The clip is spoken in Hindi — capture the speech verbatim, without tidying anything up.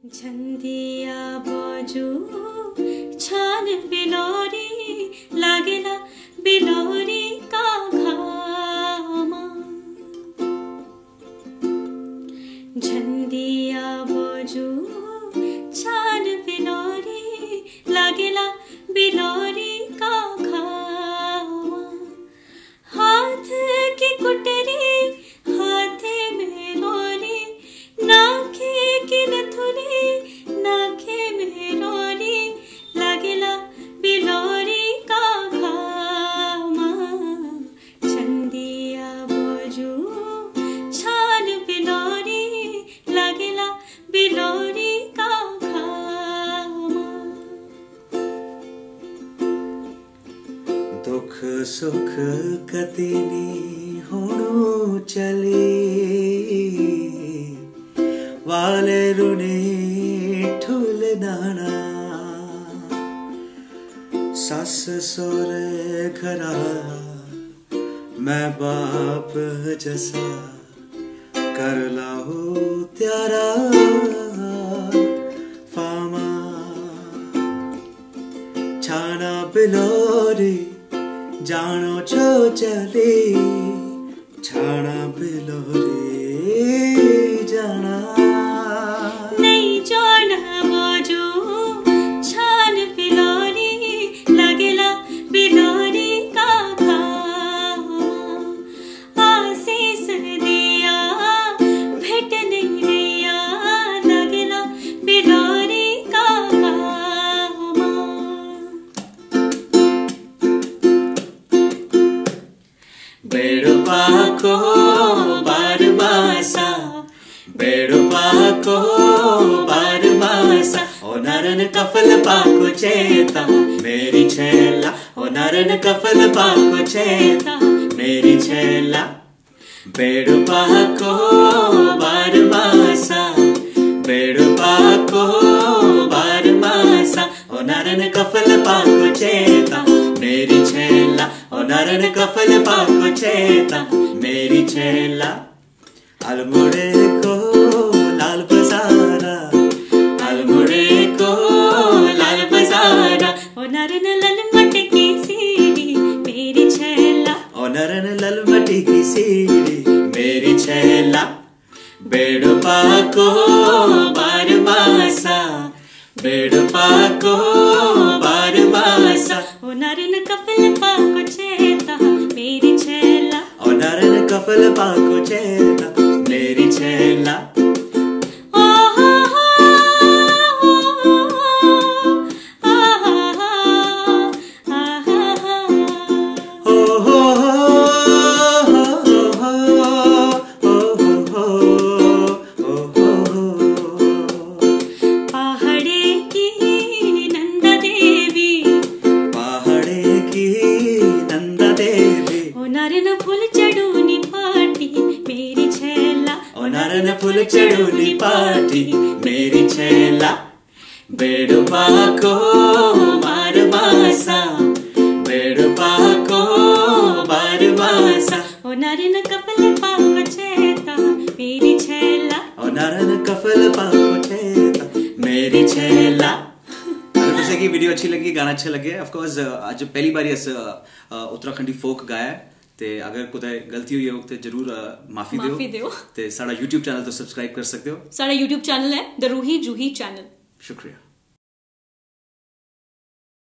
झंदिया बाजू छान बिलोरी लागेला बिलोरी का घामा। झंदिया बाजू छान बिलोरी लागेला बिलोरी का घामा। हाथ की कुटरी हाथे में रोली नाखे की नथुली नाखे में रोली लागेला बिलोरी का घामा। छंदिया बाजू छान बिलोरी लागेला बिलोरी का घामा। दुख सुख कतिनी होणो चले वाले रुने ठुल नाना। सस सोरे घरा मैं बाप जैसा कर लाओ त्यारा फामा। छाना बिलोरी जानो छो चले छाना बिलोरी जाना नहीं जाना बाजू छान बिलोरी लागेला बिलोरी का घामा। आशीष दिया भेट नहीं दिया लागेला बिलोरी का घामा। बेड़ुपा को बार मासा बेड़ुपा को बार मासा। ओ नरन कफल पाको चेता मेरी छेला। ओ नरन कफल पाको चेता मेरी छेला। बेड़ुपा को बार मासा बेड़ुपा को बार मासा। ओ नरन कफल पाको चेता मेरी छेला। ओ नरन कफल पाको चेता मेरी छेला। अलमुड़े को लाल बजारा अलमुड़े को लाल बजारा। ओ नरन ललमट की सीढ़ी मेरी छेला। ओ नरन ललमट की सीढ़ी मेरी छेला। बेड़ुपा को बार मासा बेड़ुपा को बार मासा। ओ नरन कफल पाको चेता मेरी छेला। ओ नरन कफल पाको चेता मेरी छेला। नरन फूल चढ़ूनी पाटी मेरी छेला। बेड़ुपा को बार मासा बेड़ुपा को बार मासा। ओ नरन कफल पाको चेता मेरी छेला। ओ नरन कफल पाको चेता मेरी छेला। अगर तुझे की वीडियो अच्छी लगी गाना अच्छा लगे ऑफ कोर्स आज पहली बार इस उत्तराखंडी फोक गाया ते अगर कुछ गलती हुई हो तो जरूर माफी दियो। माफी दियो ते साडा यूट्यूब चैनल तो सब्सक्राइब कर सकते हो। साडा यूट्यूब चैनल है द रूही जूही चैनल। शुक्रिया।